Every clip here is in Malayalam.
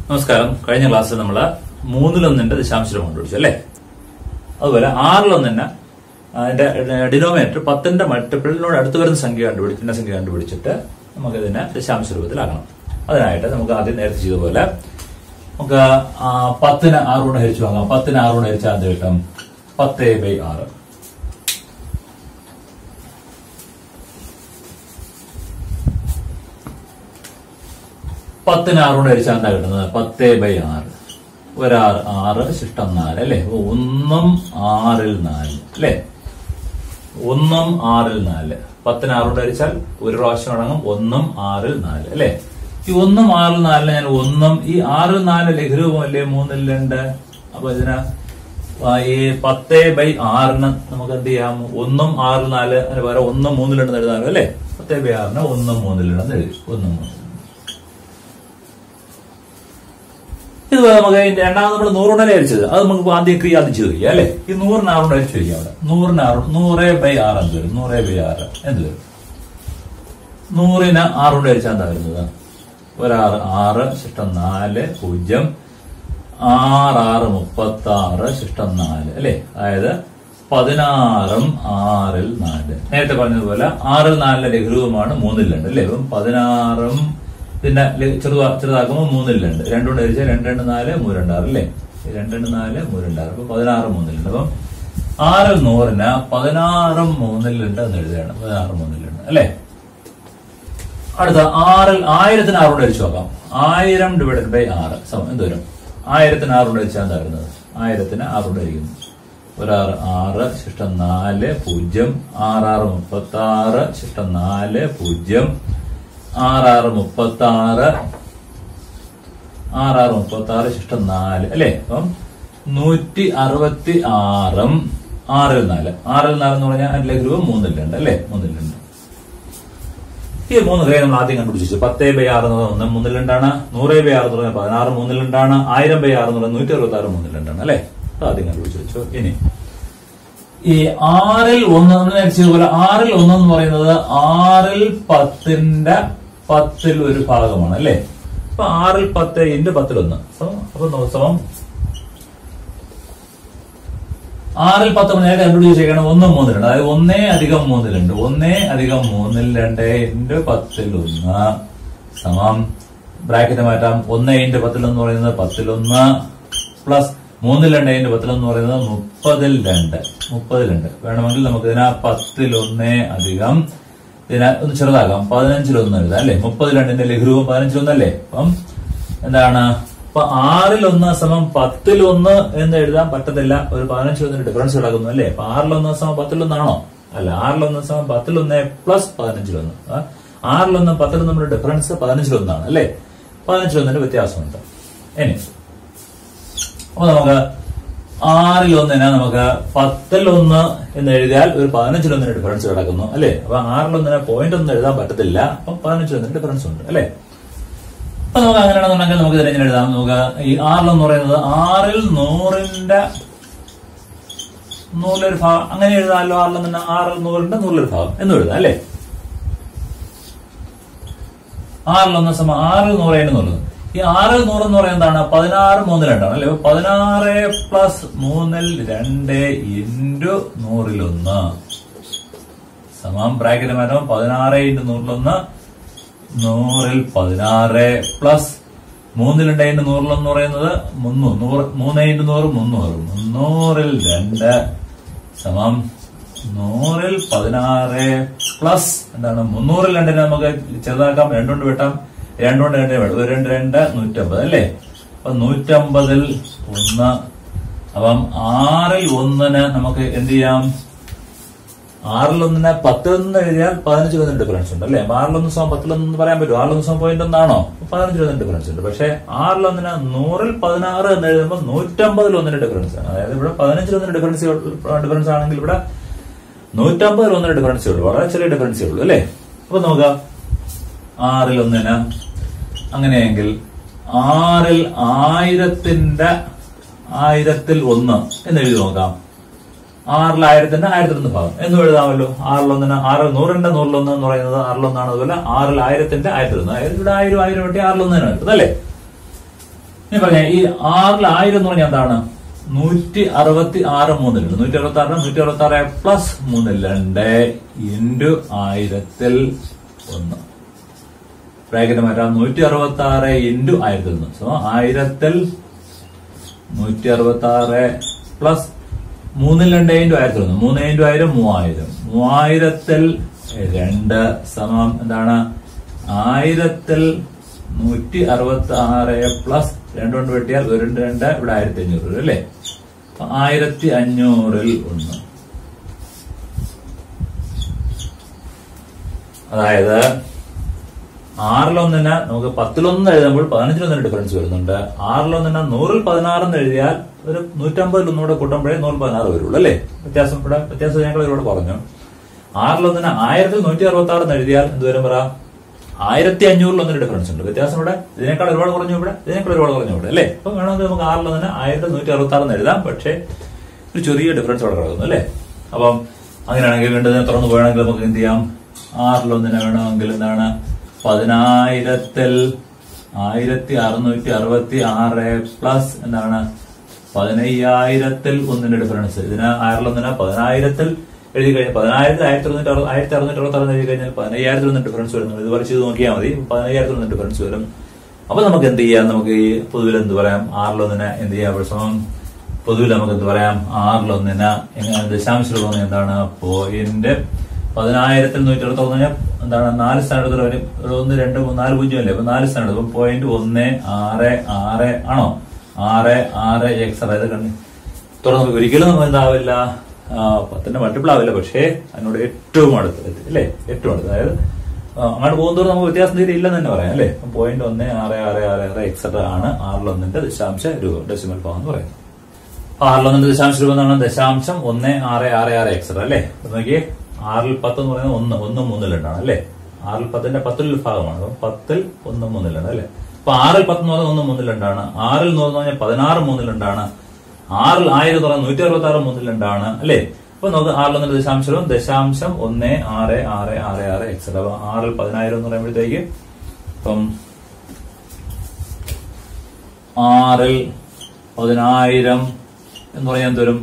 നമസ്കാരം. കഴിഞ്ഞ ക്ലാസ്സിൽ നമ്മൾ 1/3 ദശാംശം കണ്ടുപിടിച്ചു അല്ലേ? അതുപോലെ 6 അതിന്റെ ഡിനോമിനേറ്റർ 10ന്റെ മൾട്ടിപ്പിളിനോട് അടുത്ത് വരുന്ന സംഖ്യ കണ്ടുപിടിച്ചിട്ട് നമുക്ക് ഇതിനെ ദശാംശ രൂപത്തിലാക്കണം. അതിനായിട്ട് നമുക്ക് ആദ്യം നേരത്തെ ചെയ്തതുപോലെ നമുക്ക് 10നെ 6 കൊണ്ട് ഹരിച്ചു വാങ്ങാം. 10നെ 6 കൊണ്ട് ഹരിച്ചാൽ എന്ത് കിട്ടും? 10/6. പത്തിന് 6 കൊണ്ട് ഹരിച്ചാൽ എന്താ കിട്ടുന്നത്? 10/6. 6 ശിഷ്ടം 4 അല്ലെ? 1 6 4 അല്ലെ? 1 6 4. 10നെ 6 കൊണ്ട് ഹരിച്ചാൽ ഒരു പ്രാവശ്യം അടങ്ങും 1 6 4 അല്ലെ? ഈ 1 6 4 ഞാൻ 1 ഈ 6 4 ലഘുരൂപമല്ലേ 3/2. അപ്പൊ ഇതിന് ഈ 10/6 നമുക്ക് എന്ത് ചെയ്യാം? 1 6 4 അതിന് പകരം 1 3/2 എഴുതാനോ അല്ലെ? 10/6 1 3/2 എഴുതി. 1 3. ഇത് നമുക്ക് രണ്ടാമത് നമ്മൾ 100 കൊണ്ടല്ലേ ഹരിച്ചത്. അത് നമുക്ക് ആദ്യം ചെയ്ത് കഴിയാം അല്ലെ? ഈ 100നെ 6 കൊണ്ട് ഹരിച്ചു കഴിക്കാം. അവിടെ 100/6 എന്ത് വരും? 100/6 എന്ത് വരും? 100നെ 6 കൊണ്ട് ഹരിച്ചാൽ എന്താ വരുന്നത്? 6 ശിഷ്ടം 4 0 6 36 ശിഷ്ടം 4 അല്ലെ? അതായത് 16 6 4. നേരത്തെ പറഞ്ഞതുപോലെ 6 4 ലഘുരൂപമാണ് 3/2 അല്ലെ? അപ്പം 16 പിന്നെ ചെറുതാക്കുമ്പോൾ 3/2. 2 കൊണ്ട് ഹരിച്ചാൽ 2 2 4 3 2 6 അല്ലേ? 2 2 4 3 2 6. അപ്പൊ 16 3/2. അപ്പം 6 100ന് 16 3/2 എന്ന് എഴുതുകയാണ്. 16 3/2 അല്ലെ? അടുത്ത 1000ന് 6 കൊണ്ട് ഹരിച്ചു നോക്കാം. 1000/6 സമം എന്ത് വരും? 1000ന് 6 കൊണ്ട് ഹരിച്ചാൽ എന്താ വരുന്നത്? 1000ന് 6 കൊണ്ട് ഹരിക്കുന്നു. 6 6 ശിഷ്ടം 4 0 6 36 ശിഷ്ടം 4 0 6 36 ശിഷ്ടം 4 അല്ലെ? അപ്പം 166 6 4. 6 4 എന്ന് പറഞ്ഞാൽ അതിന്റെ ലഘുരൂപം 3/2 അല്ലെ? 3/2. ഈ 3 ഗ്രേ നമ്മൾ ആദ്യം കണ്ടുപിടിച്ചു. 10/6 എന്ന് പറഞ്ഞാൽ 1/2 100/6 എന്ന് പറഞ്ഞാൽ 16 3/2 1000/6 എന്ന് പറഞ്ഞാൽ 166 3/2 അല്ലെ? ആദ്യം കണ്ടുപിടിച്ചു വെച്ചു. ഇനി ഈ 6ൽ 1 പോലെ 6ൽ 1 എന്ന് പറയുന്നത് 6ൽ 10ന്റെ 10ൽ ഒരു ഭാഗമാണ് അല്ലെ? അപ്പൊ 6ൽ 10 × 10ൽ 1 അപ്പൊ സമം 6ൽ 10 നേരെ കണ്ടുപിടിച്ചേക്കാണ് 1 3/2. അതായത് 1 അധികം 3/2 1 അധികം 3/2 × 10ൽ 1 സമം ബ്രാക്കറ്റ് മാറ്റാം. 1 × 10ൽ എന്ന് പറയുന്നത് 10ൽ 1 പ്ലസ് 3/2 × 10ൽ എന്ന് പറയുന്നത് 30/2. വേണമെങ്കിൽ നമുക്ക് ഇതിനാ 10ൽ 1 അധികം ഇതിനെ ഒന്ന് ചെറുതാക്കാം. 15ൽ 1 എഴുതാം അല്ലെ? 30/2ന്റെ ലഘുരൂപം 15ൽ 1 അല്ലേ? അപ്പം എന്താണ്? അപ്പൊ 6ൽ 1 സമം 10ൽ 1 എന്ന് എഴുതാൻ പറ്റത്തില്ല. ഒരു 15ൽ 1 ഡിഫറൻസ് കിടക്കുന്നു അല്ലേ? അപ്പൊ 6ൽ 1 സമം 10ൽ 1 ആണോ? അല്ല. 6ൽ 1 സമം 10ൽ 1 പ്ലസ് 15ൽ 1. 6ൽ 1 10ൽ നമ്മുടെ ഡിഫറൻസ് 15ൽ 1 ആണ് അല്ലെ? 15ൽ 1 വ്യത്യാസമുണ്ട്. ഇനി അപ്പൊ നമുക്ക് 6ൽ 1 നമുക്ക് 10ൽ 1 എന്ന് എഴുതിയാൽ ഒരു 15ൽ 1 ഡിഫറൻസ് കിടക്കുന്നു അല്ലെ? അപ്പൊ 6ൽ 1 പോയിന്റ് ഒന്നും എഴുതാൻ പറ്റത്തില്ല. അപ്പൊ 15ൽ 1 ഡിഫറൻസ് ഉണ്ട് അല്ലെ? അപ്പൊ നമുക്ക് അങ്ങനെയാണെന്നുണ്ടെങ്കിൽ നമുക്ക് ഇതിനെ എഴുതാം. നമുക്ക് ഈ 6ൽ 1 പറയുന്നത് 6ൽ 100ന്റെ 100 ഭാഗം അങ്ങനെ എഴുതാമല്ലോ. 6ൽ 100ന്റെ 100 ഭാഗം എന്ന് എഴുതാം അല്ലെ? 6ൽ 1 സമം 6ൽ 100 ഈ 6ൽ 100 എന്ന് പറയുന്നത് എന്താണ്? 16 3/2 ആണ് അല്ലെ? 16 പ്ലസ് 3/2 × 100ൽ 1 സമം ബ്രാക്കറ്റ് മാറ്റം 16 × 100ൽ 1 100ൽ 16 പ്ലസ് 3/2 × 100ൽ 1 എന്ന് പറയുന്നത് 300 3 × 100 300 300ൽ 2 സമം 100ൽ 16 പ്ലസ് എന്താണ്? 300ൽ 2 നമുക്ക് ചെറുതാക്കാം. 2 കൊണ്ട് വെട്ടാം. 2 കൊണ്ട് 2 വേണം. 2 2 150 അല്ലേ? അപ്പൊ 150ൽ 1. അപ്പം 6ൽ 1 നമുക്ക് എന്ത് ചെയ്യാം? 6ൽ 1 10ൽ 1 എഴുതിയാൽ 15ൽ 1 ഡിഫറൻസ് ഉണ്ട് അല്ലെ? 6ൽ 1 സമം 10ൽ 1 പറയാൻ പറ്റും. 6ൽ 1 സമം പോയിന്റ് 1 ആണോ? 15ൽ 1 ഡിഫറൻസ് ഉണ്ട്. പക്ഷെ 6ൽ 1 100ൽ 16 എന്ന് എഴുതുമ്പോൾ 150ൽ 1 ഡിഫറൻസ് ആണ്. അതായത് ഇവിടെ 15ൽ 1 ഡിഫറൻസ് ആണെങ്കിൽ ഇവിടെ 150ൽ 1 ഡിഫറൻസേ ഉള്ളൂ. വളരെ ചെറിയ ഡിഫറൻസേ ഉള്ളൂ അല്ലെ? അപ്പൊ നമുക്ക് 6ൽ 1 അങ്ങനെയെങ്കിൽ 6ൽ 1000ന്റെ 1000ൽ 1 എന്ന് എഴുതി നോക്കാം. 6ൽ 1000ന്റെ 1001 ഭാഗം എന്ന് എഴുതാമല്ലോ. 6ൽ 1 6ൽ 100ന്റെ 100ൽ 1 എന്ന് പറയുന്നത് 6ൽ 1 ആണ്. അതുപോലെ 6ൽ 1000ന്റെ 1001. അതായത് ഇവിടെ 1000 1000 വെട്ടി 6ൽ 1 കിട്ടുന്നത് അല്ലേ? ഞാൻ പറഞ്ഞ ഈ 6ൽ 1000 എന്ന് പറഞ്ഞാൽ എന്താണ് 166 മൂന്നിലുണ്ട്. 166 പ്ലസ് 3 2 ഇൻറ്റു 1000ൽ 1 ബ്രാക്കറ്റ് മാറ്റാം. 166 ഇൻറ്റു 1001 സോ 1000ൽ 166 പ്ലസ് 3 2 ഇൻറ്റു 1001 3 ഇൻറ്റു 1000 3000 3000ൽ 2 സമം എന്താണ് 1000ൽ 166 പ്ലസ് 2 കൊണ്ട് വെട്ടിയാൽ 1 2 ഇവിടെ 1500 അല്ലേ. 1500ൽ 1 അതായത് 6ൽ നമുക്ക് 10ൽ എഴുതുമ്പോൾ 15 ഡിഫറൻസ് വരുന്നുണ്ട്. 6ൽ 100ൽ 16 എഴുതിയാൽ ഒരു 150ൽ ഒന്നുകൂടെ കൂട്ടുമ്പോഴേ 116 വരുള്ളൂ അല്ലേ. വ്യത്യാസം ഞങ്ങൾ ഇവിടെ പറഞ്ഞു. 6ൽ 1000ൽ 166 എഴുതിയാൽ എന്തുവരും പറ 1500 ഡിഫറൻസ് ഉണ്ട്. വ്യത്യാസം ഇവിടെ ഇതിനേക്കാൾ ഒരുപാട് കുറഞ്ഞു, ഇവിടെ ഇതിനേക്കാൾ ഒരുപാട് കുറഞ്ഞു ഇവിടെ അല്ലേ. അപ്പൊ വേണമെങ്കിൽ നമുക്ക് 6ൽ 1166 എഴുതാം. പക്ഷേ ഒരു ചെറിയ ഡിഫറൻസ് അവിടെ കിടക്കുന്നു അല്ലേ. അപ്പം അങ്ങനെയാണെങ്കിൽ വീണ്ടും തുറന്നു പോയാണെങ്കിൽ നമുക്ക് എന്ത് ചെയ്യാം. 6ൽ വേണമെങ്കിൽ എന്താണ് 10,000ൽ 1666 പ്ലസ് എന്താണ് 15,000ൽ 1 ഡിഫറൻസ്. ഇതിന് 6ൽ 10,000ൽ എഴുതി കഴിഞ്ഞാൽ 10,000ൽ 1666 എഴുതി കഴിഞ്ഞാൽ 15,000ൽ ഡിഫറൻസ് വരുന്നു. ഇത് വരച്ച് നോക്കിയാൽ മതി. 15,000ൽ ഡിഫറൻസ് വരും. അപ്പൊ നമുക്ക് എന്ത് ചെയ്യാം. നമുക്ക് ഈ പൊതുവിൽ എന്ത് പറയാം. 6ൽ എന്ത് ചെയ്യാം. പൊതുവിൽ നമുക്ക് എന്ത് പറയാം. 6ൽ എങ്ങനെ ദശാംശം എന്താണ് പോയിന്റ് 10,000ൽ 166 കഴിഞ്ഞാൽ എന്താണ് 4 സ്ഥാനത്ത് വരും. 1 2 3 4 0 അല്ലേ. അപ്പൊ 4 സ്ഥാനത്ത് അപ്പൊ പോയിന്റ് 166 ആണോ 66 എക്സ്. അതായത് തുറന്ന് ഒരിക്കലും നമുക്ക് എന്താവില്ല 10ന്റെ മൾട്ടിപ്പിൾ ആവില്ല. പക്ഷേ അതിനോട് ഏറ്റവും അടുത്ത് അല്ലേ. ഏറ്റവും അടുത്ത് അതായത് അങ്ങോട്ട് പോകുന്നതോറും നമുക്ക് വ്യത്യാസം തീരെ ഇല്ലെന്ന് തന്നെ പറയാം അല്ലേ. പോയിന്റ് 16666 എക്സെട്ര ആണ് 6ൽ 1 ദശാംശ രൂപം ഡെസിമൽ ഫോം എന്ന് പറയുന്നത്. 6ൽ 1 ദശാംശ രൂപം എന്നാണ് ദശാംശം 1666 എക്സെട്ര അല്ലേ. നോക്കിയേ 6ൽ 10 എന്ന് പറയുന്നത് 1 3 2 അല്ലേ. 6ൽ 10ന്റെ 10ൽ ഭാഗമാണ്. അപ്പൊ 10ൽ 1 3 2 അല്ലേ. അപ്പൊ 6ൽ 10 എന്ന് പറഞ്ഞാൽ 1 3 2 6ൽ 100 എന്ന് പറഞ്ഞാൽ 16 3 2 6ൽ 1000 എന്ന് പറഞ്ഞാൽ 166 3 2 അല്ലേ. അപ്പൊ നമുക്ക് 6ൽ 1 ദശാംശം 1666 എക്സെട്ര. അപ്പൊ 6ൽ 10,000 എന്ന് പറയുമ്പോഴത്തേക്ക് ഇപ്പം 6ൽ 10,000 എന്ന് പറയാൻ തരും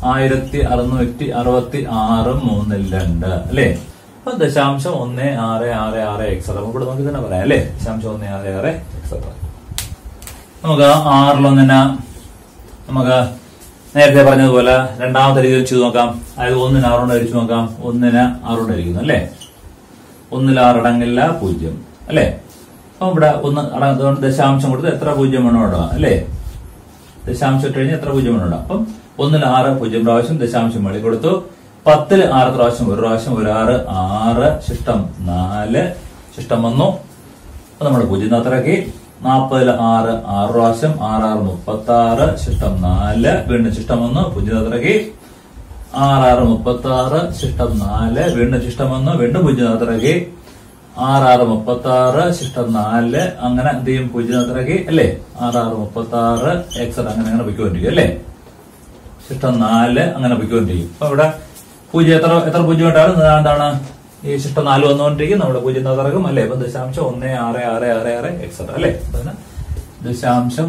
1666 3 2 അല്ലേ. അപ്പൊ ദശാംശം 1666 എക്സെട്ര ഇവിടെ നമുക്ക് തന്നെ പറയാം അല്ലേ. ദശാംശം 166 എക്സെട്ര. നമുക്ക് 6ൽ 1 നമുക്ക് നേരത്തെ പറഞ്ഞതുപോലെ രണ്ടാമത്തെ രീതി ചെയ്ത് നോക്കാം. അതായത് 1ന് 6 കൊണ്ട് ഹരിച്ചു നോക്കാം. 1ന് 6 കൊണ്ട് ഹരിക്കുന്നു അല്ലേ. 1ൽ 6 അടങ്ങില്ല 0 അല്ലേ. അപ്പൊ ഇവിടെ 1 അടങ്ങുന്നതുകൊണ്ട് ദശാംശം കൊടുത്ത് എത്ര 0 വേണോ ഇടാം അല്ലേ. ദശാംശം ഇട്ട് കഴിഞ്ഞാൽ എത്ര 0 വേണോ ഇടാം. അപ്പം 1ൽ 6 0 പ്രാവശ്യം ദശാംശം വെളി കൊടുത്തു. 10ൽ 6 പ്രാവശ്യം ഒരു പ്രാവശ്യം 1 6 ശിഷ്ടം 4 ശിഷ്ടം വന്നു. അപ്പൊ നമ്മൾ 0 അത്രയാക്കി. 40ൽ 6 പ്രാവശ്യം 6 36 ശിഷ്ടം 4 വീണ്ടും ശിഷ്ടം വന്നു. 0 അത്രയാക്കി. 6 36 ശിഷ്ടം 4 വീണ്ടും ശിഷ്ടം വന്നു. വീണ്ടും 0 അത്രയാക്കി. 6 36 ശിഷ്ടം 4 അങ്ങനെ എന്ത് ചെയ്യും 0 അത്രയാക്കി അല്ലേ. 6 36 എക്സെട്ര അങ്ങനെ പൊയ്ക്കൊണ്ടിരിക്കും അല്ലേ. ശിഷ്ടം 4 അങ്ങനെ പൊയ്ക്കൊണ്ടിരിക്കും. അപ്പൊ ഇവിടെ 0 എത്ര 0 ഇട്ടാലും എന്താണ് ഈ ശിഷ്ടം 4 വന്നുകൊണ്ടിരിക്കും. നമ്മുടെ 0 അത്രക്കും അല്ലേ. അപ്പൊ ദശാംശം 1666 എക്സെട്ര അല്ലേ. ദശാംശം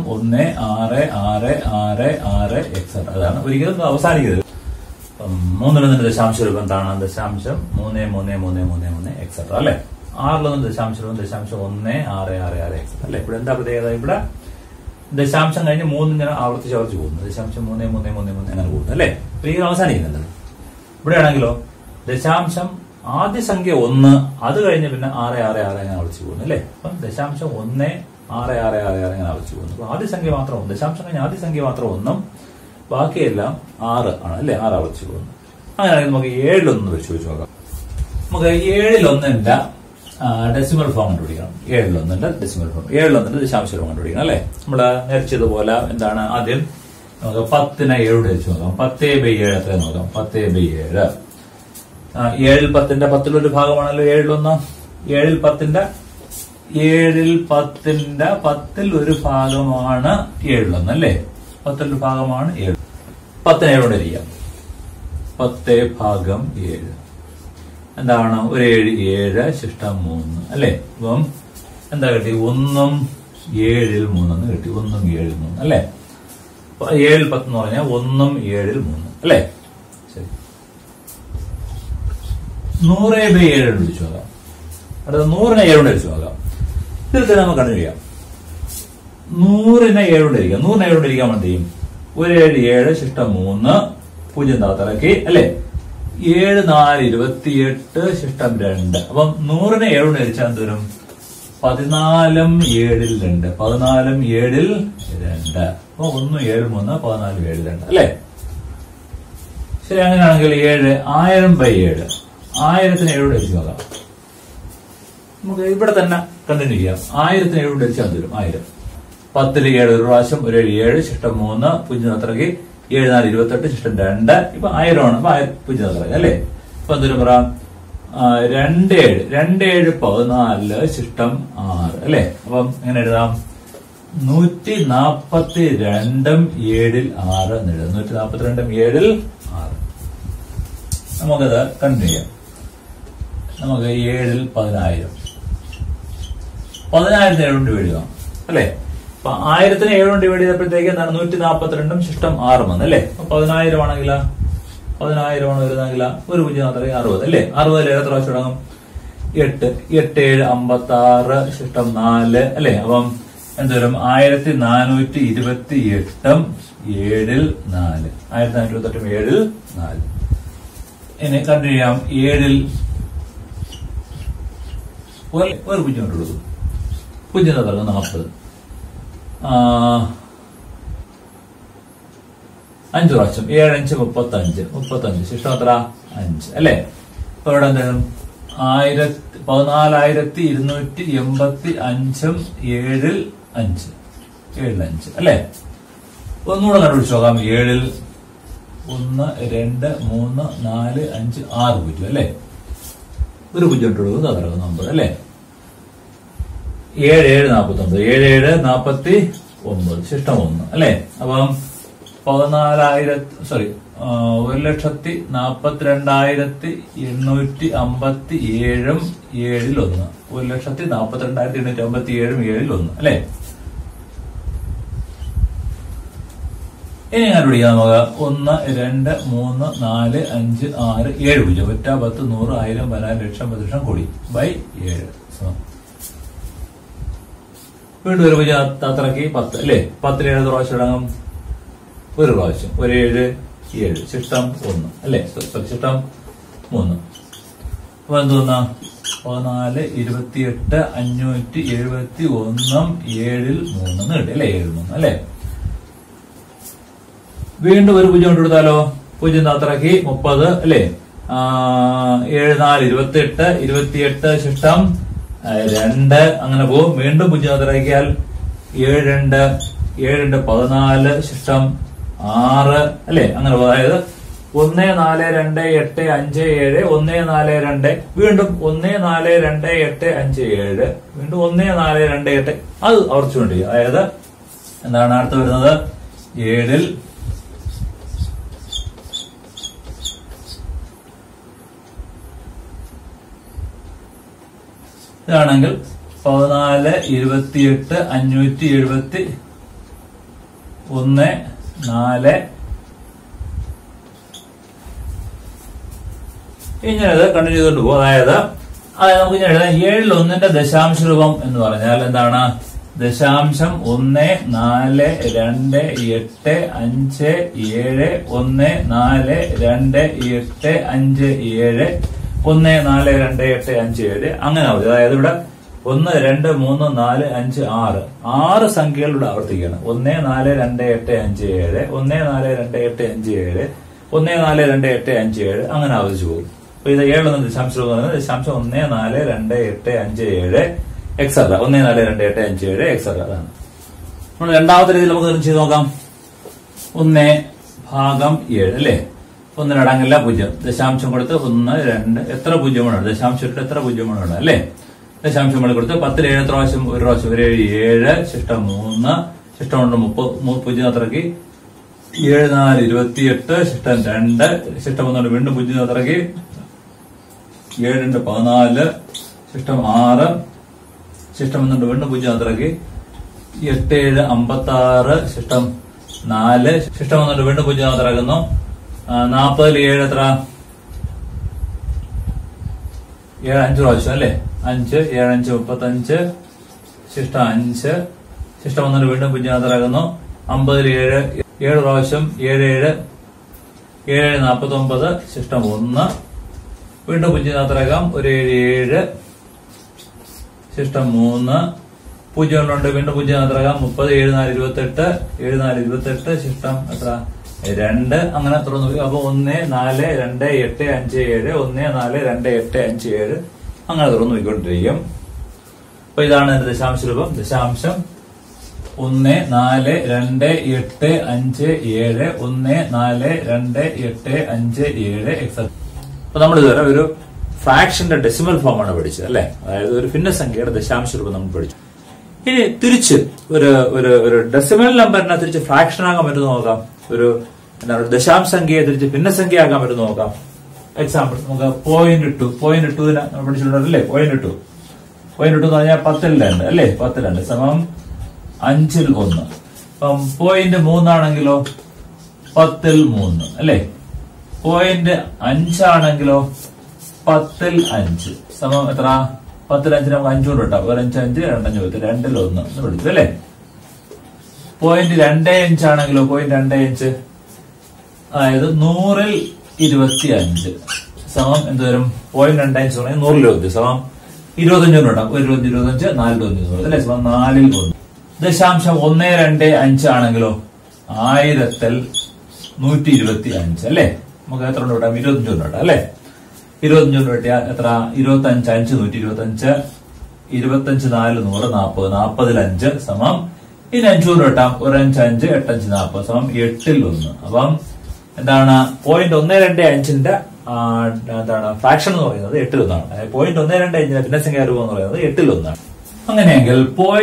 1666 എക്സെട്ര. അതാണ് ഒരിക്കലും അവസാനിക്കുന്നത്. 3ൽ ദശാംശ രൂപം എന്താണ് ദശാംശം 33333 എക്സെട്ര അല്ലെ. 6ൽ ദശാംശ രൂപം ദശാംശം 1666 എക്സെട്ര അല്ലെ. ഇവിടെ എന്താ പ്രത്യേകത. ഇവിടെ ദശാംശം കഴിഞ്ഞ് 3 ഇങ്ങനെ ആവർത്തിച്ച് പോകുന്നു. ദശാംശം 33333 അങ്ങനെ പോകുന്നു അല്ലെ. ഒരിക്കലും അവസാനിക്കുന്നുണ്ട്. ഇവിടെ ആണെങ്കിലോ ദശാംശം ആദ്യ സംഖ്യ 1 അത് കഴിഞ്ഞ് പിന്നെ 666 അങ്ങനെ ആവർത്തിച്ച് പോകുന്നു അല്ലെ. അപ്പം ദശാംശം 1666 അങ്ങനെ ആവർത്തിച്ച് പോകുന്നു. അപ്പൊ ആദ്യ സംഖ്യ മാത്രം ദശാംശം കഴിഞ്ഞ ആദ്യ സംഖ്യ മാത്രം 1 ബാക്കിയെല്ലാം 6 ആണ് അല്ലെ. 6 ആവർത്തിച്ച് പോകുന്നു. അങ്ങനെയാണെങ്കിൽ നമുക്ക് 7ൽ 1 പരിശോധിച്ച് നോക്കാം. നമുക്ക് 7ൽ 1 ഡെസിമൽ ഫോം കണ്ടുപിടിക്കണം. 7ൽ 1 ഡെസിമൽ ഫോം. 7ൽ 1 ദശാംശ രൂപം കണ്ടുപിടിക്കണം അല്ലെ. നമ്മള് നേരിച്ചതുപോലെ എന്താണ് ആദ്യം നമുക്ക് 10നെ 7 വെച്ച് നോക്കാം. 10/7 എത്ര നോക്കാം. 10/7 7ൽ 10ന്റെ 10ൽ ഒരു ഭാഗമാണല്ലോ 7ൽ 1. 7ൽ 10ന്റെ 10ൽ ഒരു ഭാഗമാണ് 7ൽ 1 അല്ലേ. 10ൽ ഒരു ഭാഗമാണ് 7. 10നെ 7 കൊണ്ട് ഇരിക്കാം. 10/7 എന്താണ് ഒരു 7 7 ശിഷ്ടം 3 അല്ലെ. അപ്പം എന്താ കിട്ടി 1 7ൽ 3 കിട്ടി. 1 7 3 അല്ലെ. 7 10 എന്ന് പറഞ്ഞാൽ 1 7 3 അല്ലെ. ശരി, 100/7 പിടിച്ചു നോക്കാം. അടുത്ത 100നെ 7 കൊണ്ട് അടിച്ചു നോക്കാം. ഇതിൽ തന്നെ നമുക്ക് കണ്ടു ചെയ്യാം. 100നെ 7 കൊണ്ട് ഇരിക്കാം. 100നെ 7 കൊണ്ട് ഇരിക്കാൻ വേണ്ടി 1 7 7 ശിഷ്ടം 3 0 താത്തിറക്കി അല്ലെ. 7 4 28 ശിഷ്ടം 2. അപ്പം 100നെ 7 കൊണ്ട് ഹരിച്ചാൽ എന്ത് വരും? 14 7 2. 14 7 2. അപ്പൊ 1 7 3 14 7 2 അല്ലെ. ശരി, അങ്ങനെയാണെങ്കിൽ 7 1000/7 1000നെ 7 കൊണ്ട് ഹരിച്ചു നോക്കാം. നമുക്ക് ഇവിടെ തന്നെ കണ്ടിന്യൂ ചെയ്യാം. 1000നെ 7 കൊണ്ട് ഹരിച്ചാൽ എന്ത് വരും? 1000. 10ൽ 7 ഒരു പ്രാവശ്യം, 1 7 7 ശിഷ്ടം 3 0 താത്തിറക്കി 7 4 28 ശിഷ്ടം 2. ഇപ്പൊ 1000 ആണ്. അപ്പൊ 0 താത്തിറക്കി അല്ലെ. ഇപ്പൊ എന്തൊരു പറയാം? 2 7 14 ശിഷ്ടം 6 അല്ലെ. അപ്പം എങ്ങനെ എഴുതാം? 142 7 6 എന്ന് എഴുതാം. 142 7 6. നമുക്കത് കണ്ടിന്യൂ ചെയ്യാം. നമുക്ക് 7 1000 10,000 7 കൊണ്ട് ഡിവൈഡ് ചെയ്യാം അല്ലെ. അപ്പൊ 1000നെ 7 കൊണ്ട് ഡിവൈഡ് ചെയ്തപ്പോഴത്തേക്ക് എന്താണ്? 142 ശിഷ്ടം 6 വന്നു അല്ലെ. അപ്പൊ 10,000 ആണെങ്കിൽ 10,000 ആണ് വരുന്നെങ്കിൽ ഒരു 0 മാത്രമേ 60 അല്ലെ. 60 എത്ര പ്രാവശ്യം തുടങ്ങും? 8 8 7 56 ശിഷ്ടം 4 അല്ലെ. അപ്പം എന്തോരും? 1428 7 4. 1428 7 4. ഇനി കണ്ടിന്യൂ ചെയ്യാം. 7ൽ ഒരു 0 കൊണ്ട് കൊടുക്കും. 0 തുടങ്ങും 40. 5 പ്രാവശ്യം 7 5 35 ശിഷ്ടം എത്ര? 5 അല്ലെ. അപ്പൊ ഇവിടെ എന്താണ്? 14,285 7 5 അല്ലെ. ഒന്നുകൂടെ കണ്ടുപിടിച്ചു നോക്കാം. 7ൽ 1 2 3 4 5 6 0 അല്ലെ. ഒരു 0 ഇട്ട് കൊടുക്കും. അതാണ് നമ്പർ അല്ലെ. 7 7 49 7 7 49 ശിഷ്ടം 1 അല്ലെ. അപ്പം 1,42,857 7 7 1. 1,42,857 7 1 അല്ലെ. ഇനി ഞാൻ പിടിക്കാം. നമുക്ക് 1 2 3 4 5 6 7 0. ഒറ്റ 10 100 1000 10,000 ലക്ഷം 10 ലക്ഷം കോടി ബൈ 7. വീണ്ടും ഒരു 0 താത്തിറക്കി 10 അല്ലെ. 10ൽ 7 പ്രാവശ്യം ഇടങ്ങും. ഒരു പ്രാവശ്യം 1 7 7 ശിഷ്ടം 1 അല്ലെ. ശിഷ്ടം 3. അപ്പൊ എന്തോന്നാ? 14 28 571 7 3 കിട്ടി അല്ലെ. 7 3 അല്ലെ. വീണ്ടും ഒരു 0 കൊണ്ട് കൊടുത്താലോ? 0 താത്തിറക്കി 30 അല്ലെ. 7 4 28 ശിഷ്ടം 2 അങ്ങനെ പോകും. വീണ്ടും 0 താത്തിറക്കിയാൽ 7 2 14 ശിഷ്ടം 6 അല്ലെ. അങ്ങനെ അതായത് 1 4 2 8 5 7 1 4 2 വീണ്ടും 1 4 2 8 5 7 വീണ്ടും 1 4 2 8 അത് ആവർത്തിച്ചുകൊണ്ട്. അതായത് എന്താണ് അടുത്ത് വരുന്നത്? 7ൽ ഇതാണെങ്കിൽ 14 28 571 4 ഇങ്ങനെ കണ്ടിന്യൂ ചെയ്തുകൊണ്ട് പോകും. അതായത് നമുക്ക് ഇങ്ങനെ എഴുതാം. 7ൽ 1ന്റെ ദശാംശ രൂപം എന്ന് പറഞ്ഞാൽ എന്താണ്? ദശാംശം 1 4 2 8 5 7 1 4 2 8 5 7 1 4 2 8 5 7 അങ്ങനെ ആവും. അതായത് ഇവിടെ 1 2 3 4 5 6 6 സംഖ്യകളിലൂടെ ആവർത്തിക്കുകയാണ്. 1 4 2 8 5 7 1 4 2 8 5 7 1 4 2 8 5 7 അങ്ങനെ ആവർത്തിച്ചു പോകും. അപ്പൊ ഇത് 7 ദശാംശം ദശാംശം 1 4 2 8 5 7 എക്സെട്ര 1 4 2 8 5 7 എക്സെട്ര. അതാണ് നമ്മൾ രണ്ടാമത്തെ രീതിയിൽ നമുക്ക് ചെയ്ത് നോക്കാം. 1/7 അല്ലേ. 1 അടങ്ങില്ല 0 ദശാംശം കൊടുത്ത് 1 2 എത്ര 0 ആണ്? ദശാംശം ഇട്ട് എത്ര 0 ആണ് അല്ലെ. ദശാംശം നമ്മൾ കൊടുത്ത് 10ൽ 7 പ്രാവശ്യം ഒരു പ്രാവശ്യം 7 ശിഷ്ടം 3 ശിഷ്ടം കൊണ്ട് 30 0 അത്രക്ക് 7 4 28 ശിഷ്ടം 2 ശിഷ്ടം 1 വീണ്ടും 0 അത്രക്ക് 7 2 14 ശിഷ്ടം 6 ശിഷ്ടം 1 വീണ്ടും 0 അത്രക്ക് 8 7 56 ശിഷ്ടം 4 ശിഷ്ടം വന്നിട്ട് വീണ്ടും 0 മാത്രമാക്കുന്നു. 40 7 എത്ര 7 5 പ്രാവശ്യം അല്ലേ 5 7 5 35 ശിഷ്ടം 5 ശിഷ്ടം വന്നിട്ട് വീണ്ടും 0 മാത്രമാക്കുന്നു. 50 7 പ്രാവശ്യം 7 7 7 49 ശിഷ്ടം 1 വീണ്ടും 0 മാത്രമാക്കാം. ഒരു 7 7 ശിഷ്ടം 3 0 ഉണ്ട് വീണ്ടും 0 മാത്രമാകാം. 30 7 4 28 7 4 28 ശിഷ്ടം എത്ര 2 അങ്ങനെ തുറന്നു. അപ്പൊ 1 4 2 8 5 7 1 4 2 8 5 7 അങ്ങനെ തുറന്നു പോയിക്കൊണ്ടിരിക്കും. അപ്പൊ ഇതാണ് ദശാംശ രൂപം. ദശാംശം 1 4 2 8 5 7 1 4 2 8 5 7 എക്സെട്ര. അപ്പൊ നമ്മൾ ഇതുവരെ ഒരു ഫ്രാക്ഷന്റെ ഡെസിമൽ ഫോമാണ് പഠിച്ചത് അല്ലെ. അതായത് ഒരു ഭിന്നസംഖ്യയുടെ ദശാംശ രൂപം നമ്മൾ പഠിച്ചു. ഇനി തിരിച്ച് ഒരു ഡെസിമൽ നമ്പറിനെ തിരിച്ച് ഫ്രാക്ഷൻ ആകാൻ പറ്റുന്ന നോക്കാം. ഒരു എന്താണ് ദശാംശ സംഖ്യയെ തിരിച്ച് ഭിന്നസംഖ്യ ആക്കാൻ പറ്റുന്ന നോക്കാം. എക്സാമ്പിൾ നമുക്ക് 0.2 നമ്മൾ പഠിച്ചിട്ടുണ്ടല്ലേ. 0.2 എന്ന് പറഞ്ഞാൽ 10ൽ 2 അല്ലേ. 10 2 സമം 5ൽ 1. അപ്പം 0.3 ആണെങ്കിലോ 10ൽ 3 അല്ലേ. 0.5 ആണെങ്കിലോ 10ൽ 5 സമം എത്ര 10ൽ 5 നമുക്ക് 5 കൊണ്ട് കിട്ടാം. 5 5 2 5 2ൽ 1 എന്ന് പഠിച്ചു അല്ലേ. 0.25 ആണെങ്കിലോ 0.25 അതായത് 100ൽ 25 സമം എന്ത് വരും 0.25 പറഞ്ഞാൽ 100ൽ 25 സമം 25 കൊണ്ട് കിട്ടാം. 25 25 4 1 അല്ലെ സമം 4ൽ 1. ദശാംശം 125 ആണെങ്കിലോ 1000ൽ 125 അല്ലെ. നമുക്ക് എത്ര കൊണ്ട് കിട്ടാം 25 കൊണ്ട് കിട്ടാം അല്ലെ. 25 കൊണ്ട് കിട്ടിയാൽ എത്ര 25 5 125 25 4 100 40 40ൽ 5 സമം ഇനി 5 കൊണ്ട് കിട്ടാം. 1 5 5 8 5 40 സമം 8ൽ 1. അപ്പം എന്താണ് 0.125ന്റെ എന്താണ് ഫ്രാക്ഷൻ എന്ന് പറയുന്നത് 8ൽ 1 ആണ്. 0.125ന്റെ ഭിന്നസംഖ്യാ രൂപം എന്ന് പറയുന്നത് 8ൽ 1 ആണ്. അങ്ങനെയെങ്കിൽ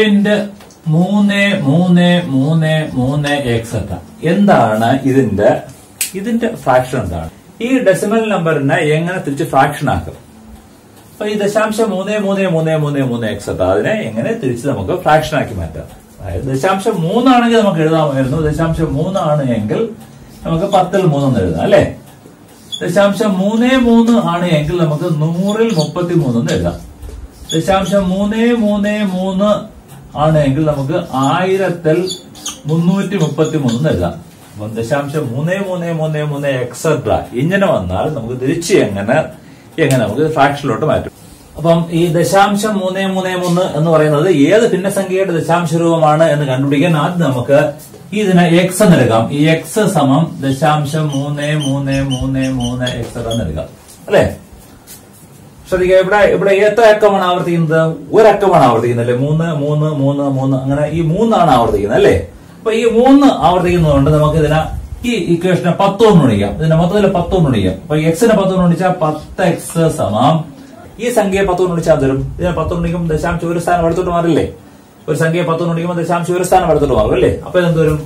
0.3333 എക്സെട്ര എന്താണ് ഇതിന്റെ ഫ്രാക്ഷൻ എന്താണ്? ഈ ഡെസിമൽ നമ്പറിനെ എങ്ങനെ തിരിച്ച് ഫ്രാക്ഷൻ ആക്കും? അപ്പൊ ഈ ദശാംശം 33333 എക്സെട്ര അതിനെ എങ്ങനെ തിരിച്ച് നമുക്ക് ഫ്രാക്ഷൻ ആക്കി മാറ്റാം? അതായത് ദശാംശം 3 ആണെങ്കിൽ നമുക്ക് എഴുതാമായിരുന്നു. ദശാംശം 3 ആണ് എങ്കിൽ നമുക്ക് 10ൽ 3 എന്ന് എഴുതാം അല്ലെ. ദശാംശം 33 ആണ് എങ്കിൽ നമുക്ക് 100ൽ 33 എന്ന് എഴുതാം. ദശാംശം 333 ആണ് എങ്കിൽ നമുക്ക് 1000ൽ 333 എന്ന് എഴുതാം. അപ്പം ദശാംശം 3333 എക്സെട്ര ഇങ്ങനെ വന്നാൽ നമുക്ക് തിരിച്ച് എങ്ങനെ നമുക്ക് ഫ്രാക്ഷനിലോട്ട് മാറ്റും. അപ്പം ഈ ദശാംശം 333 എന്ന് പറയുന്നത് ഏത് ഭിന്നസംഖ്യയുടെ ദശാംശ രൂപമാണ് എന്ന് കണ്ടുപിടിക്കാൻ ആദ്യം നമുക്ക് ഇതിനെ എക്സ് എന്ന് എടുക്കാം. ഈ എക്സ് സമം ദശാംശം 3333 എക്സെട്ര എന്ന് എടുക്കാം അല്ലെ. ശ്രദ്ധിക്കുക, ഇവിടെ എത്ര അക്കമാണ് ആവർത്തിക്കുന്നത്? ഒരക്കമാണ് ആവർത്തിക്കുന്നത് അല്ലെ. 3 3 3 3 അങ്ങനെ ഈ 3 ആണ് ആവർത്തിക്കുന്നത് അല്ലെ. അപ്പൊ ഈ 3 ആവർത്തിക്കുന്നതുകൊണ്ട് നമുക്ക് ഇതിനെ ഈ ഇക്വേഷനെ 10 കൊണ്ട് ഗുണിക്കാം. ഇതിന്റെ മൊത്തത്തിൽ 10 കൊണ്ട് ഗുണിക്കാം. അപ്പൊ എക്സിനെ 10 കൊണ്ട് ഗുണിച്ചാൽ 10x സമം ഈ സംഖ്യയെ 10 കൊണ്ട് ഗുണിച്ചാൽ തരും. ഇതിനെ 10 കൊണ്ട് ഗുണിക്കുമ്പോൾ ദശാംശം ഒരു സ്ഥാനം അടുത്തോട്ട് മാറില്ലേ. ഒരു സംഖ്യയെ 10 കൊണ്ട് ഗുണിക്കുമ്പോൾ ദശാംശം ഒരു സ്ഥാനം അടുത്തോട്ട് മാറും അല്ലേ. അപ്പൊ ഇതെന്ത് വരും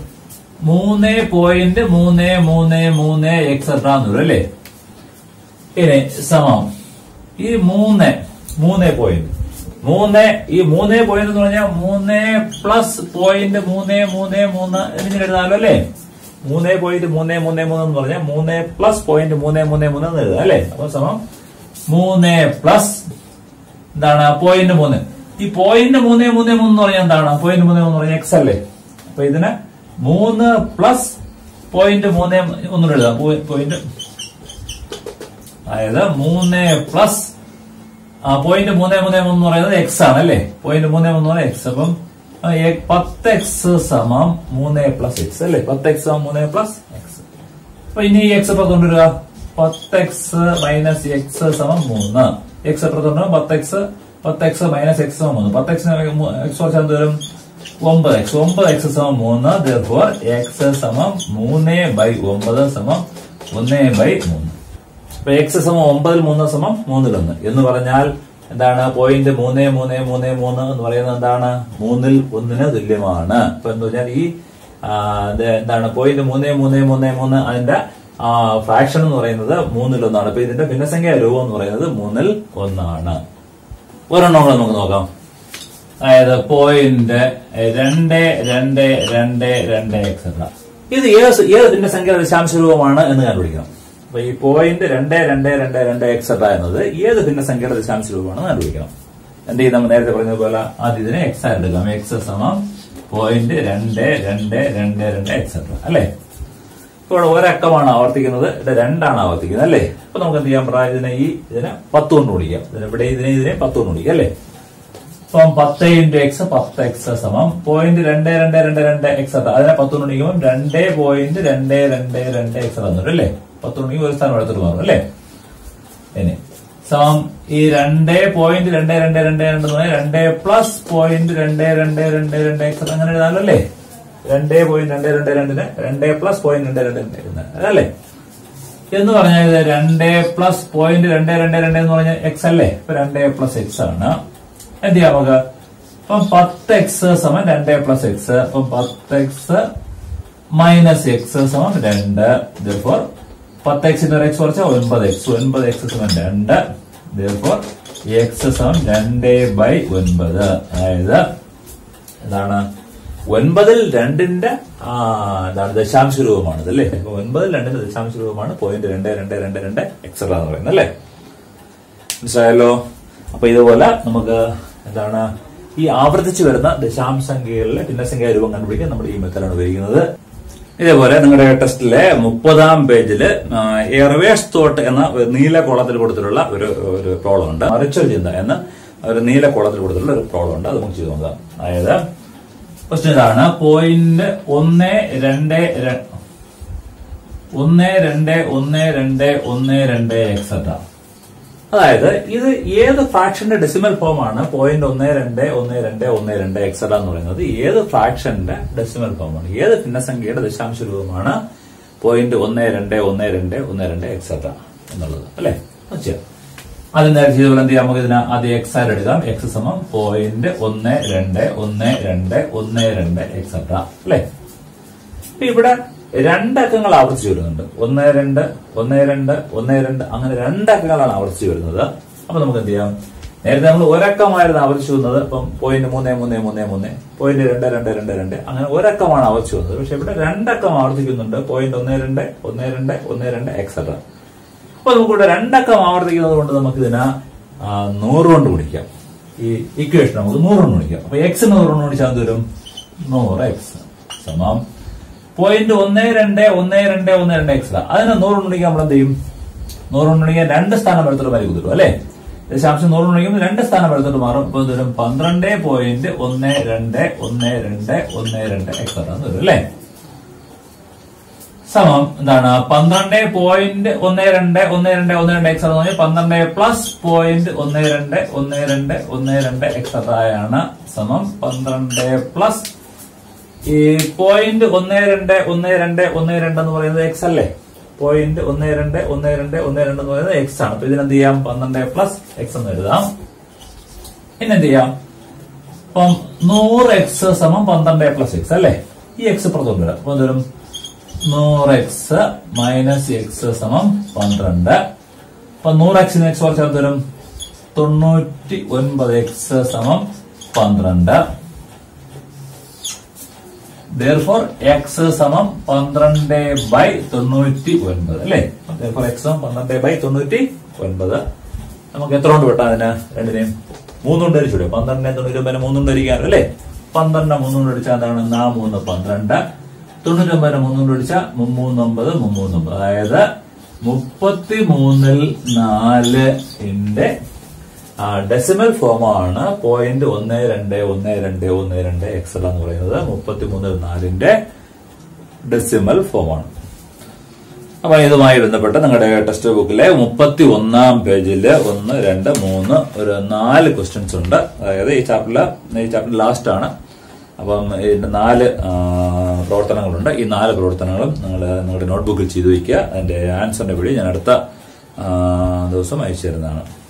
3.333 എക്സെട്ര എന്ന് വരും അല്ലേ. ഇനി സമം ഈ 3 പോയിന്റ് ഈ 3 പോയിന്റ് എന്ന് പറഞ്ഞാൽ 3 പ്ലസ് പോയിന്റ് 333 എന്നിങ്ങനെ എഴുതാമല്ലോ അല്ലെ. 3.333 എന്ന് പറഞ്ഞാൽ 3 പ്ലസ് പോയിന്റ് 333 എന്ന് എഴുതാം അല്ലെ. അപ്പൊ സമം 3 പ്ലസ് എന്താണ് പോയിന്റ് 3. ഈ പോയിന്റ് 333 എന്ന് പറഞ്ഞാൽ എന്താണ്? പോയിന്റ് 3 എന്ന് പറഞ്ഞാൽ എക്സ് അല്ലേ. അപ്പൊ ഇതിന് 3 പ്ലസ് പോയിന്റ് 3 ഒന്നുകൂടെ എഴുതാം. പോയിന്റ് അതായത് 3 പ്ലസ് പോയിന്റ് 333 എന്ന് പറയുന്നത് എക്സ് ആണ് അല്ലെ. Point 333 X. അപ്പം 10x സമം 3 പ്ലസ് എക്സ് അല്ലെ. 10x സമം 3 പ്ലസ് എക്സ്. അപ്പൊ ഇനി ഈ എക്സ് എത്ര കൊണ്ടുവരിക? 10x മൈനസ് എക്സ് സമം 3. എക്സ് എത്ര കൊണ്ടുവരും? 10x മൈനസ് എക്സ് സമം 3. 10x എക്സ് കുറച്ചാൽ വരും 9x. 9x സമം 3. therefore x സമം 3/9 സമം 1/3. അപ്പൊ എക്സ് സമം 9ൽ 3 സമം 3ൽ 1 എന്ന് പറഞ്ഞാൽ എന്താണ്? പോയിന്റ് 3333 എന്ന് പറയുന്നത് എന്താണ്? 3ൽ 1 തുല്യമാണ്. അപ്പൊ എന്ന് പറഞ്ഞാൽ ഈ എന്താണ് പോയിന്റ് 3333 അതിന്റെ ഫ്രാക്ഷൻ എന്ന് പറയുന്നത് 3ൽ 1 ആണ്. അപ്പൊ ഇതിന്റെ ഭിന്നസംഖ്യാ രൂപം എന്ന് പറയുന്നത് 3ൽ 1 ആണ്. ഒരെണ്ണം കൂടെ നമുക്ക് നോക്കാം. അതായത് 0.2222 എക്സെട്ര. ഇത് ഏത് ഭിന്നസംഖ്യ ദശാംശ രൂപമാണ് എന്ന് കണ്ടുപിടിക്കണം. അപ്പൊ ഈ 0.2222 എക്സെട്ര എന്നത് ഏത് ഭിന്നസംഖ്യയുടെ ദശാംശ രൂപമാണെന്ന് കണ്ടുപിടിക്കണം. എന്ത് ചെയ്യും? നമ്മൾ നേരത്തെ പറഞ്ഞതുപോലെ ആദ്യം ഇതിനെ എക്സ് ആയിട്ട് എടുക്കാം. എക്സ് സമം 0.2222 എക്സെട്ര അല്ലെ. ഇപ്പോൾ ഒരക്കമാണ് ആവർത്തിക്കുന്നത്, ഇത് രണ്ടാണ് ആവർത്തിക്കുന്നത് അല്ലേ. അപ്പൊ നമുക്ക് എന്ത് ചെയ്യാൻ പറയാം? ഇതിനെ 10 കൊണ്ട് ഗുണിക്കാം. ഇതിനെ 10 കൊണ്ട് ഗുണിക്കാം അല്ലെ. അപ്പം 10 × x 10x സമം 0.2222 എക്സെട്ര. അതിനെ 10 കൊണ്ട് ഗുണിക്കുമ്പോൾ 2.222 എക്സെട്ര വന്നിട്ട് അല്ലേ. 10 കൊണ്ട് ഒരു സ്ഥാനം എടുത്തിട്ട് മാറും അല്ലേ. ഇനി സമം ഈ 2.2222 2 പ്ലസ് 0.2222 എക്സെട്ര അങ്ങനെ എഴുതാമല്ലോ അല്ലേ. 2.222 2 പ്ലസ് 0.22 അതല്ലേ. എന്ന് പറഞ്ഞാൽ 2 പ്ലസ് 0.222 എന്ന് പറഞ്ഞാൽ എക്സ് അല്ലേ. ഇപ്പൊ 2 പ്ലസ് എക്സ് ആണ്. എന്ത് ചെയ്യാം നമുക്ക്? അപ്പം 10x സമം 2 പ്ലസ് എക്സ്. അപ്പം 10x മൈനസ് എക്സ് സമം 2. therefore 10x x കുറച്ചാൽ 9x. 9x സമം 2. therefore x സമം 2/9. അതായത് എന്താണ്? 9ൽ 2ന്റെ ദശാംശ രൂപമാണിത് അല്ലേ. 9ൽ 2ന്റെ ദശാംശ രൂപമാണ് 0.2222 എക്സെട്ര എന്ന് പറയുന്നത് അല്ലേ. മനസ്സിലായല്ലോ. അപ്പൊ ഇതുപോലെ നമുക്ക് എന്താണ് ഈ ആവർത്തിച്ചു വരുന്ന ദശാംശസംഖ്യകളിലെ ഭിന്നസംഖ്യാ രൂപം കണ്ടുപിടിക്കാൻ നമ്മൾ ഈ മെത്തേഡാണ് ഉപയോഗിക്കുന്നത്. ഇതേപോലെ നിങ്ങളുടെ ടെസ്റ്റിലെ 30-ാം പേജില് റിവേഴ്സ് തോട്ട് എന്ന നീല കോളത്തിൽ കൊടുത്തിട്ടുള്ള ഒരു പ്രോബ്ലം ഉണ്ട്. മറിച്ചൊരു ചിന്ത എന്ന ഒരു നീല കോളത്തിൽ കൊടുത്തിട്ടുള്ള ഒരു പ്രോബ്ലം ഉണ്ട്. അത് നമുക്ക് ചെയ്തു നോക്കാം. അതായത് ക്വസ്റ്റ്യൻ ഇതാണ്. 0.121212 എക്സെട്ര. അതായത് ഇത് ഏത് ഫ്രാക്ഷന്റെ ഡെസിമൽ ഫോം ആണ് 0.121212 എക്സെട്ര എന്ന് പറയുന്നത്? ഏത് ഫ്രാക്ഷന്റെ ഡെസിമൽ ഫോം ആണ്? ഏത് ഭിന്നസംഖ്യയുടെ ദശാംശ രൂപമാണ് 0.121212 എക്സെട്ര എന്നുള്ളത് അല്ലെ. അതിന് നേരെ ചെയ്തുപോലെ എന്ത് ചെയ്യാം? നമുക്ക് ഇതിന് ആദ്യം എക്സ് ആയിട്ട് എടുക്കാം. എക്സ് സമം 0.121212 എക്സെട്ര അല്ലെ. ഇവിടെ രണ്ടക്കങ്ങൾ ആവർത്തിച്ചു വരുന്നുണ്ട്. 1 2 1 2 1 2 അങ്ങനെ രണ്ടക്കങ്ങളാണ് ആവർത്തിച്ചു വരുന്നത്. അപ്പൊ നമുക്ക് എന്ത് ചെയ്യാം? നേരത്തെ നമ്മൾ ഒരക്കമായിരുന്നു ആവർത്തിച്ചു വന്നത്. അപ്പം 0.3333 0.2222 അങ്ങനെ ഒരക്കമാണ് ആവർത്തിച്ചു വന്നത്. പക്ഷെ ഇവിടെ രണ്ടക്കം ആവർത്തിക്കുന്നുണ്ട്. 0.121212 എക്സെട്ര. അപ്പൊ നമുക്കിവിടെ രണ്ടക്കം ആവർത്തിക്കുന്നത് കൊണ്ട് നമുക്ക് ഇതിനെ 100 കൊണ്ട് ഗുണിക്കാം. ഈ ഇക്വേഷൻ നമുക്ക് 100 കൊണ്ട് ഗുണിക്കാം. അപ്പൊ എക്സ് 100 കൊണ്ട് ഗുണിച്ചാൽ എന്ത് വരും? 100x സമം 0.121212 എക്സെട്ര. അതിനെ 100 കൊണ്ട് ഗുണിക്കാൻ നമ്മൾ എന്ത് ചെയ്യും? 100 കൊണ്ട് ഗുണിക്കാൻ 2 സ്ഥാനം എടുത്തിട്ട് വരി കുതിരും അല്ലെ. ദശാംശം 100 കൊണ്ട് ഗുണിക്കുമ്പോൾ 2 സ്ഥാനം എടുത്തിട്ട് മാറും. ഇപ്പൊ ഇത് വരും 12.121212 എക്സെട്ര എന്ന് വരും അല്ലെ. സമം എന്താണ്? 12.121212 എക്സെട്ര എന്ന് പറഞ്ഞാൽ 12 പ്ലസ് 0.121212 എക്സെട്ര ആണ് സമം 12 പ്ലസ് ഈ 0.121212 എന്ന് പറയുന്നത് എക്സ് അല്ലേ. 0.121212 എന്ന് പറയുന്നത് എക്സ് ആണ്. അപ്പൊ ഇതിനെന്ത് ചെയ്യാം? 12 പ്ലസ് എക്സ് എന്ന് എഴുതാം. പിന്നെ എന്ത് ചെയ്യാം? അപ്പം 100x സമം 12 പ്ലസ് എക്സ് അല്ലേ. ഈ എക്സ് പുറത്തോട്ട് വരാം. അപ്പൊ എന്തുവരും? 100x മൈനസ് എക്സ് സമം 12. അപ്പൊ 100x എക്സ് കുറച്ചാൽ തരും 99x സമം 12. therefore x സമം 12/99 അല്ലേ. therefore x സമം 12/99. നമുക്ക് എത്ര കൊണ്ട് വെട്ടാം? അതിന് രണ്ടിനെയും 3 കൊണ്ട് അടിച്ചൂടെ? 12 99 3 കൊണ്ട് അടിക്കാറ് അല്ലേ. 12 3 കൊണ്ട് അടിച്ചാൽ എന്താണ്? 4 3 12. 99 3 കൊണ്ട് അടിച്ചാൽ 339. അതായത് 33ൽ 4ന്റെ ഡെസിമൽ ഫോമാണ് 0.121212 എക്സെട്ര എന്ന് പറയുന്നത്. 33ൽ 4ന്റെ ഡെസിമൽ ഫോമാണ്. അപ്പൊ ഇതുമായി ബന്ധപ്പെട്ട് നിങ്ങളുടെ ടെക്സ്റ്റ് ബുക്കിലെ 31-ാം പേജില് 1 2 3 ഒരു 4 ക്വസ്റ്റ്യൻസ് ഉണ്ട്. അതായത് ഈ ചാപ്റ്റർ ലാസ്റ്റ് ആണ്. അപ്പം ഇതിന്റെ 4 പ്രവർത്തനങ്ങളുണ്ട്. ഈ 4 പ്രവർത്തനങ്ങളും നിങ്ങളുടെ നോട്ട്ബുക്കിൽ ചെയ്തു വയ്ക്കുക. അതിന്റെ ആൻസറിന്റെ വീഡിയോ ഞാൻ അടുത്ത ദിവസം അയച്ചു തരുന്നതാണ്.